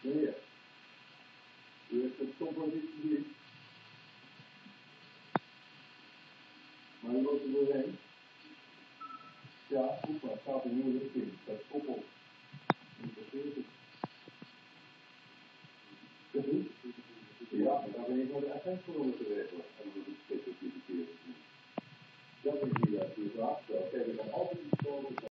Meneer, u heeft het compositie niet. Maar u loopt er doorheen. Ja, goed, maar het staat er nu niet in. Dat is koppel. Interesseert het. Dat niet? Ja, maar dan ben ik voor de agentvormen te regelen. En dat is specificeerd. Dat is hier de vraag. Oké, we gaan altijd iets komen.